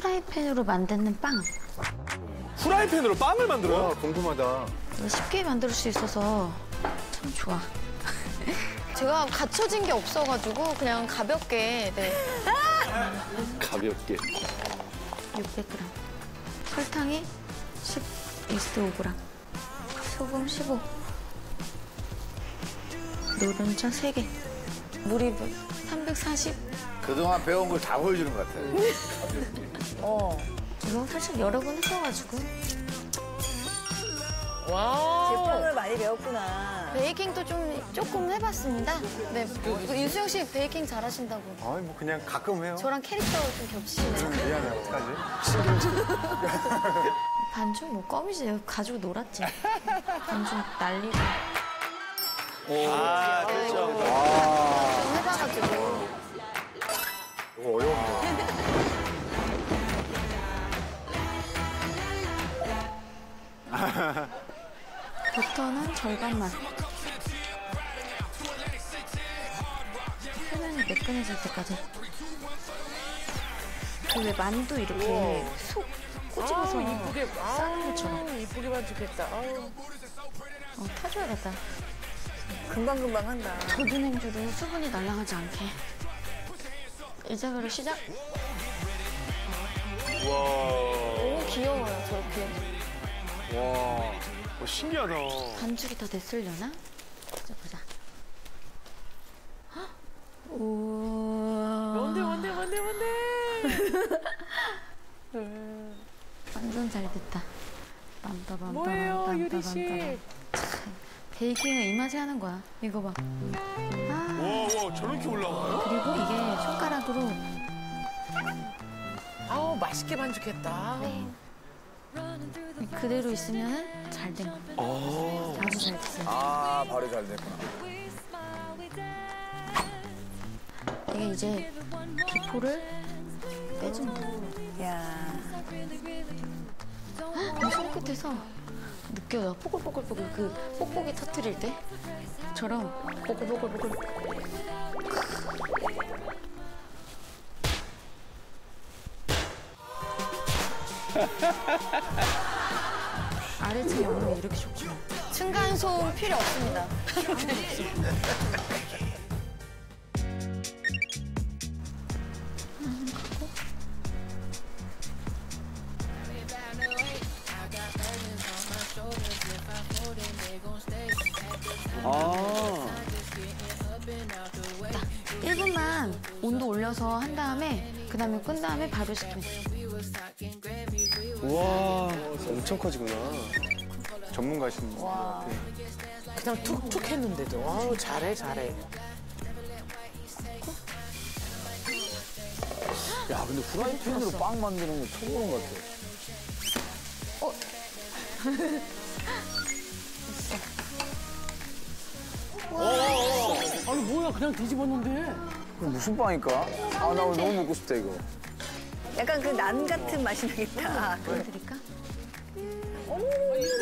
프라이팬으로 만드는 빵. 프라이팬으로 빵을 만들어요? 와, 궁금하다. 쉽게 만들 수 있어서 참 좋아. 제가 갖춰진 게 없어가지고 그냥 가볍게. 네. 가볍게. 600g. 설탕이 10:5g. 소금 15. 노른자 3개. 물이 340. 그동안 배운 걸 다 보여주는 것 같아. 이거 사실 여러 번 했어가지고. 제빵을 많이 배웠구나. 베이킹도 조금 해봤습니다. 네. 유수영 씨 베이킹 잘하신다고. 아니, 뭐 그냥 가끔 해요. 저랑 캐릭터가 좀 겹치네요. 미안해, 어떡하지? 반죽 뭐 껌이지. 가지고 놀았지. 반죽 날리고. 아, 그렇죠. 좀 해봐가지고. 이거 어려운데. 버터는 절반만. 표면이 매끈해질 때까지. 그 왜 만두 이렇게 속 꼬집어서 이쁘게, 싸는 것처럼. 이쁘게 반죽했다. 아유. 타줘야겠다. 금방금방 한다. 젖은 행주로 수분이 날아가지 않게. 이제 시작. 너무 귀여워요, 저렇게. 와, 신기하다. 반죽이 다 됐으려나? 보자. 헉! 우와. 뭔데. 완전 잘 됐다. 빰빠밤. 뭐예요, 유리 씨? 베이킹은 이 맛에 하는 거야. 이거 봐. 와, 저렇게 올라와요? 그리고 이게 손가락으로 아우, 맛있게 반죽했다. 그대로 있으면 잘 된 거야. 아주 잘 됐어요. 아, 바로 잘 됐구나. 이게 이제 기포를 빼주는 거야. 야. 이 손끝에서 느껴요. 뽀글뽀글뽀글 그 뽁뽁이 터트릴 때처럼 뽀글뽀글뽀글. 아래층 먹는 게 이렇게 좋구나. 층간소음 필요 없습니다. 아, 1분만 온도 올려서 한 다음에 그다음에 끈 다음에 바로 식히면 돼. 우와, 엄청 커지구나. 전문가신 것 같아. 그냥 툭툭 했는데도. 아우, 잘해. 야, 근데 프라이팬으로 빵 만드는 거 처음 보는 것 같아. 아니, 뭐야, 그냥 뒤집었는데. 그럼 무슨 빵일까? 아, 나 오늘 너무 먹고 싶다, 이거. 약간 그 난 같은 맛이 나겠다. 보여드릴까?